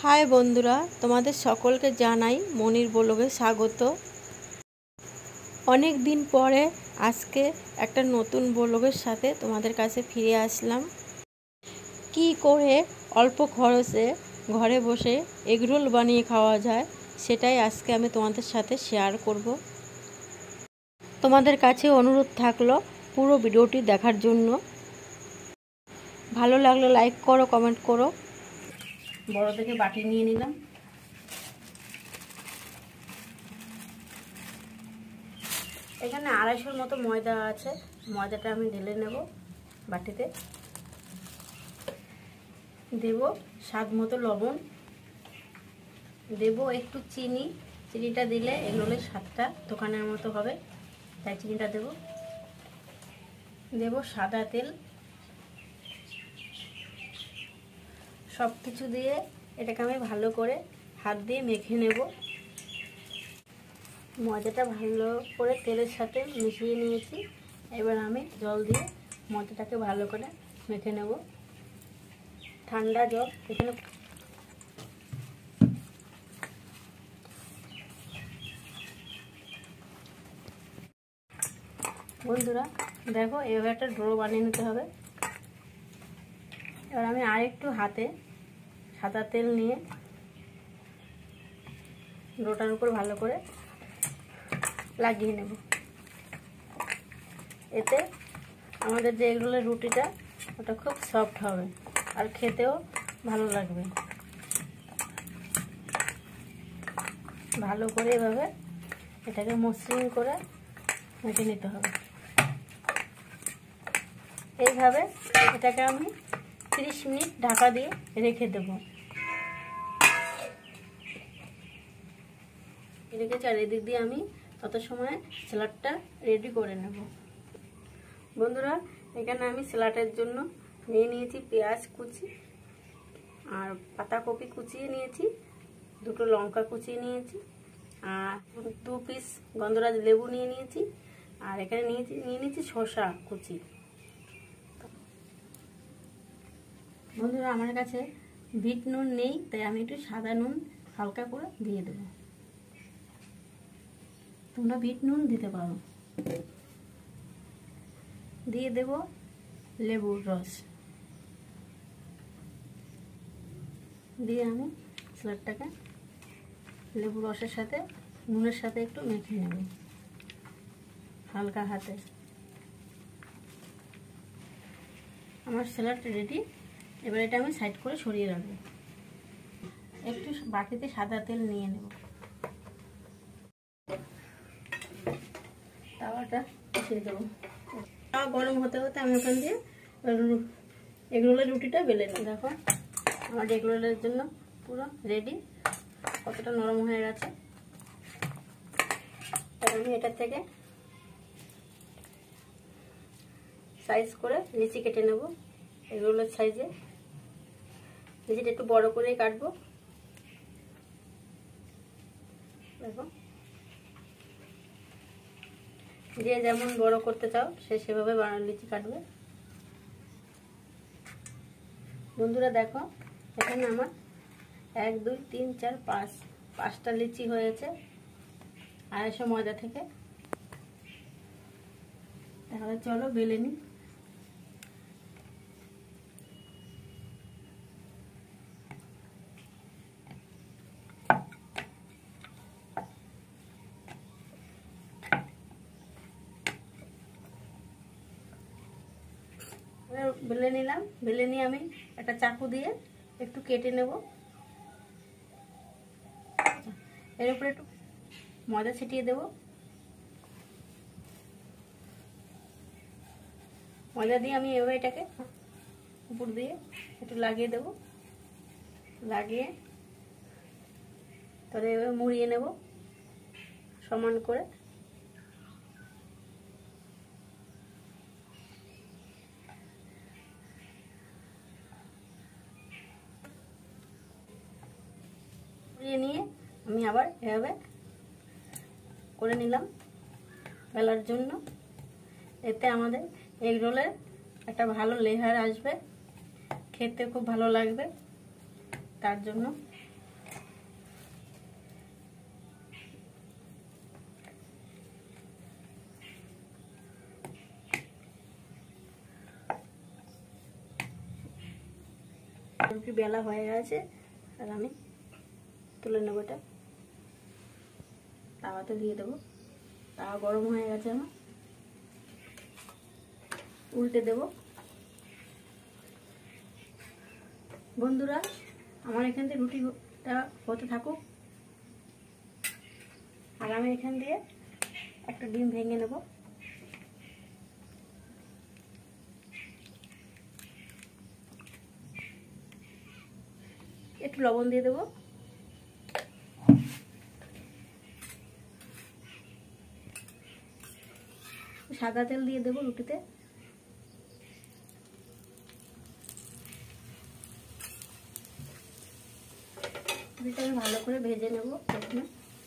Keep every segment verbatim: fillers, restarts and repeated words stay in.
High বন্ধুরা, তোমাদের সকলকে জানাই মনির ব্লগে স্বাগত। অনেক দিন পরে আজকে একটা নতুন ব্লগের সাথে তোমাদের কাছে ফিরে আসলাম। কি করে অল্প খরচে ঘরে বসে এগরোল বানিয়ে খাওয়া যায় সেটাই আজকে আমি তোমাদের সাথে শেয়ার করব। তোমাদের কাছে অনুরোধ থাকলো পুরো ভিডিওটি দেখার জন্য। ভালো লাগলে লাইক করো, কমেন্ট করো। বড় থেকে বাটি নিয়ে নিলাম। এখানে আড়াইশোর মতো ময়দা আছে। ময়দাটা আমি ঢেলে নেব বাটিতে। দেব স্বাদ মতো লবণ, দেব একটু চিনি। চিনিটা দিলে এগরোলের স্বাদটা দোকানের মতো হবে, তাই চিনিটা দেব। দেব সাদা তেল। সব কিছু দিয়ে এটাকে আমি ভালো করে হাত দিয়ে মেখে নেব। ময়দাটা ভালো করে তেলের সাথে মিশিয়ে নিয়েছি। এবার আমি জল দিয়ে ময়দাটাকে ভালো করে মেখে নেব। ঠান্ডা জল এখানে। বন্ধুরা দেখো, এভাবে একটা ডো বানিয়ে নিতে হবে। এবার আমি আরেকটু হাতে সাদা তেল নিয়ে ডোটার উপর ভালো করে লাগিয়ে নেব। এতে আমাদের যে এগরোলের রুটিটা ওটা খুব সফট হবে আর খেতেও ভালো লাগবে। ভালো করে এভাবে এটাকে মসৃণ করে মেখে নিতে হবে। এইভাবে এটাকে আমি তিরিশ মিনিট ঢাকা দিয়ে রেখে দেব। রেখেছি আর এদিক দিয়ে আমি তত সময় স্যালাডটা রেডি করে নেব। বন্ধুরা এখানে আমি স্যালাডের জন্য নিয়ে নিয়েছি পেঁয়াজ কুচি আর পাতাকপি কুচিয়ে নিয়েছি, দুটো লঙ্কা কুচিয়ে নিয়েছি আর দু পিস গন্ধরাজ লেবু নিয়ে নিয়েছি আর এখানে নিয়েছি নিয়ে নিয়েছি শসা কুচি। বন্ধুরা আমার কাছে বিট নুন নেই, তাই আমি একটু সাদা নুন হালকা করে দিয়ে দেব। তোমরা বিট নুন দিতে পারো। দিয়ে দেব লেবুর রস। দিয়ে আমি স্যালাডটাকে লেবুর রসের সাথে নুনের সাথে একটু মেখে নেব হালকা হাতে। আমার স্যালাড রেডি। এবার এটা আমি সাইড করে সরিয়ে রাখবো। একটু বাটিতে সাদা তেল নিয়ে নেব। তাওয়াটা বসিয়ে দেবো। তাওয়া গরম হতে হতে আমি ওখান দিয়ে এগরোলের রুটিটা বেলে নেব। দেখো আমার এগরোলের জন্য পুরো রেডি। কতটা নরম হয়ে গেছে। এবার আমি এটা থেকে সাইজ করে লিচি কেটে নেব। এগরোলের সাইজে লিচিটা একটু বড় করেই কাটবো। দেখো, যে যেমন বড় করতে চাও সে সেভাবে লিচি কাটবে। বন্ধুরা দেখো, এখানে আমার এক দুই তিন চার পাঁচ পাঁচটা লিচি হয়েছে আড়াইশো ময়দা থেকে। তাহলে চলো বেলে নিই। বেলে নিলাম। বেলে নিয়ে আমি একটা চাকু দিয়ে একটু কেটে নেব। এর উপরে একটু ময়দা ছিটিয়ে দেব। ময়দা দিয়ে আমি এভাবে এটাকে উপর দিয়ে একটু লাগিয়ে দেব। লাগিয়ে তাহলে এভাবে মুড়িয়ে নেব সমান করে। নিয়ে আমি আবার এভাবে করে নিলাম বেলার জন্য। এতে আমাদের এগরোলের একটা ভালো লেয়ার আসবে, খেতে খুব ভালো লাগবে। তার জন্য রুটি বেলা হয়ে গেছে আর আমি তুলে নেব। এটা তাওয়াতে দিয়ে দেবো। তাওয়া গরম হয়ে গেছে আমার, উল্টে দেব। বন্ধুরা আমার এখান থেকে রুটিটা হতে থাকুক আর আমি এখান দিয়ে একটা ডিম ভেঙে নেব। একটু লবণ দিয়ে দেবো। সাদা তেল দিয়ে দেবো রুটিতে। রুটিটা আমি ভালো করে ভেজে নেব প্রথমে।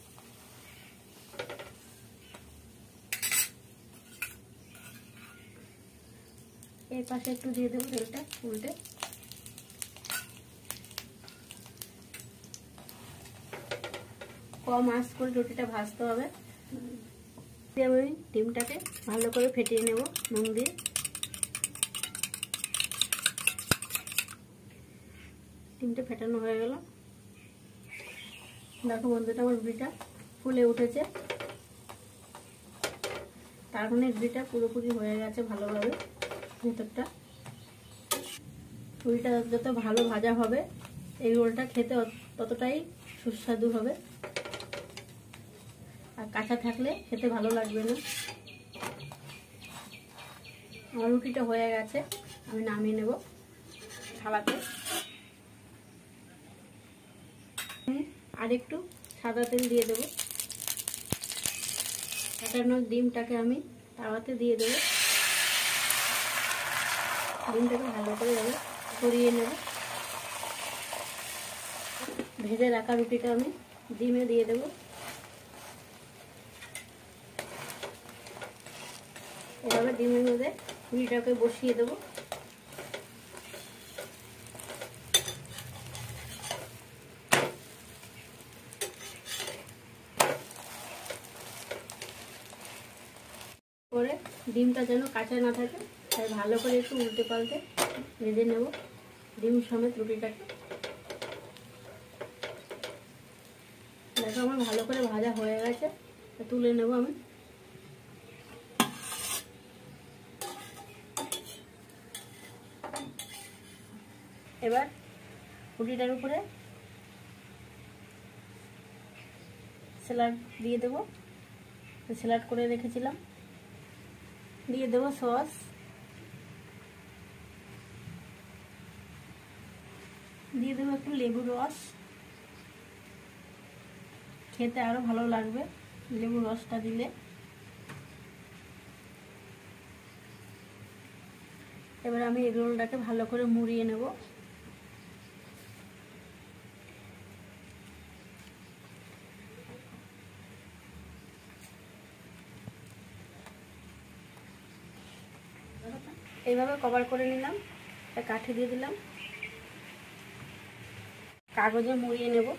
এই পাশে একটু দিয়ে দেবো তেলটা উল্টে। কম আঁচ করে রুটিটা ভাজতে হবে। আমি ডিমটাকে ভালো করে ফেটিয়ে নেব নুন দিয়ে। ডিমটা ফেটানো হয়ে গেল। দেখো বন্ধুটা আমার রুটিটা ফুলে উঠেছে, তার মানে রুটিটা পুরোপুরি হয়ে গেছে ভালোভাবে। ভেতরটা রুটিটা যত ভালো ভাজা হবে এই রোলটা খেতে ততটাই সুস্বাদু হবে, আর কাঁচা থাকলে খেতে ভালো লাগবে না। আমার রুটিটা হয়ে গেছে, আমি নামিয়ে নেব থালাতে। আর একটু সাদা তেল দিয়ে দেবো। ফেটানো ডিমটাকে আমি তাওয়াতে দিয়ে দেবো। ডিমটাকে ভালো করে এভাবে ছড়িয়ে নেব। ভেজে রাখা রুটিটা আমি ডিমে দিয়ে দেবো। এভাবে ডিমের মধ্যে রুটিটাকে বসিয়ে দেবো। করে ডিমটা যেন কাঁচা না থাকে তাই ভালো করে একটু উল্টে পাল্টে ভেজে নেব ডিম সমেত রুটিটাকে। দেখো আমার ভালো করে ভাজা হয়ে গেছে, তুলে নেব আমি। এবার রুটিটার উপরে স্যালাড দিয়ে দেবো। স্যালাড করে রেখেছিলাম, দিয়ে দেবো সস, দিয়ে দেবো একটু লেবুর রস। খেতে আরো ভালো লাগবে লেবুর রসটা দিলে। এবার আমি এগ রোলটাকে ভালো করে মুড়িয়ে নেব। এইভাবে কভার করে নিলাম, কাঠি দিয়ে দিলাম, কাগজে মুড়িয়ে নেব।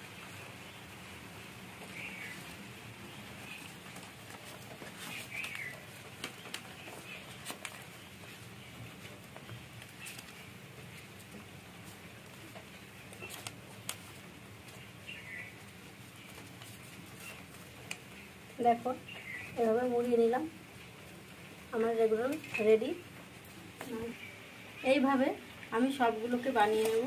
দেখো এভাবে মুড়িয়ে নিলাম, আমার রেগুলার রেডি। এইভাবে আমি সবগুলোকে বানিয়ে নেব।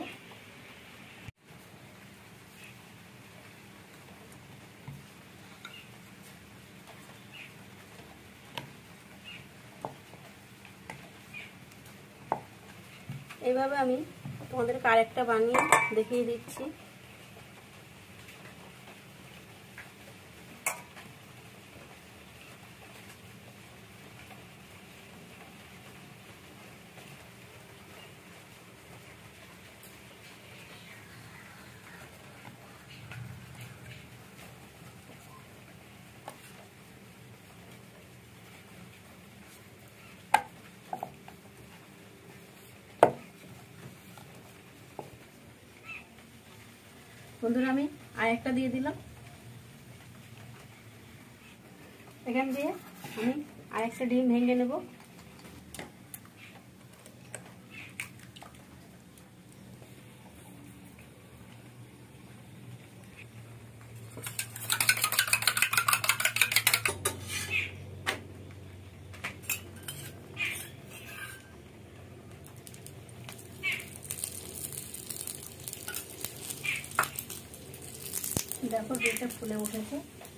এইভাবে আমি তোমাদেরকে আরেকটা বানিয়ে দেখিয়ে দিচ্ছি। বন্ধুরা আমি আরেকটা দিয়ে দিলাম। এখান দিয়ে আমি আরেকটা ডিম ভেঙে নেব। দেখো রুটিটা ফুলে উঠেছে।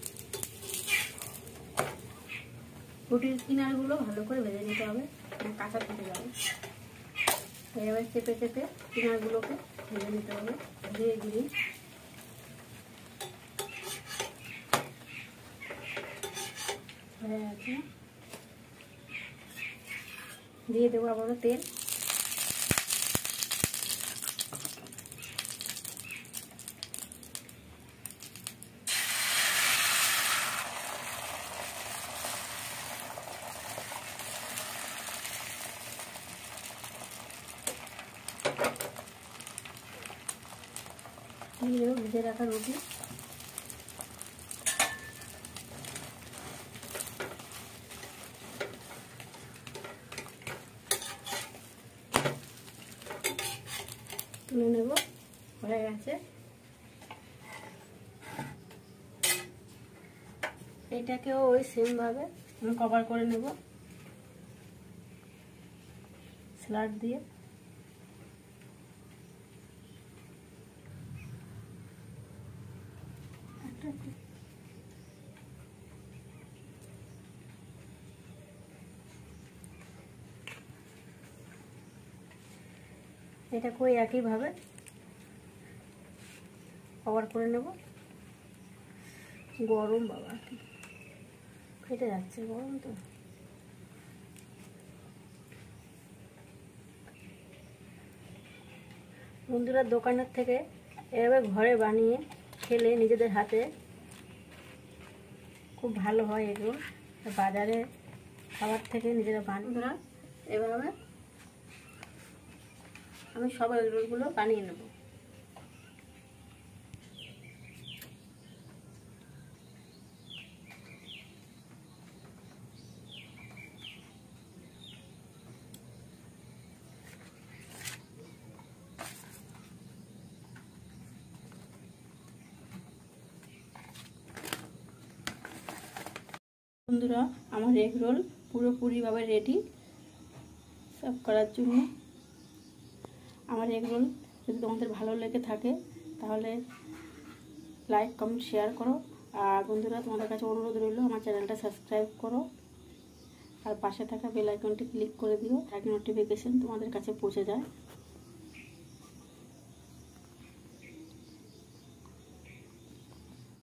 রুটির কিনারগুলো ভালো করে ভেজে নিতে হবে, কাঁচা থেকে যাবে। এবার চেপে চেপে কিনারগুলোকে ভেজে নিতে হবে ধীরে ধীরে। হয়ে গেছে, দিয়ে দেবো আবারও তেল। দিয়ে দেবো ভেজে রাখা রুটি। তুলে নেব, হয়ে গেছে। এটাকেও ওই সেম ভাবে আমি কভার করে নেব স্যালাড দিয়ে। এটাকেও একইভাবে কভার করে নেব। গরম বাবা, ফেটে যাচ্ছে, গরম তো। বন্ধুরা, দোকানের থেকে এভাবে ঘরে বানিয়ে খেলে নিজেদের হাতে খুব ভালো হয় এগুলো। বাজারে খাবার থেকে নিজেরা বানিয়ে এভাবে আমি সব এগুলো বানিয়ে নেব। বন্ধুরা, আমার এগ রোল পুরোপুরিভাবে রেডি সার্ভ করার জন্য। আমার এগ রোল যদি তোমাদের ভালো লেগে থাকে তাহলে লাইক কমেন্ট শেয়ার করো। আর বন্ধুরা, তোমাদের কাছে অনুরোধ রইল আমার চ্যানেলটা সাবস্ক্রাইব করো আর পাশে থাকা বেল আইকনটি ক্লিক করে দিও, তাকে নোটিফিকেশন তোমাদের কাছে পৌঁছে যায়।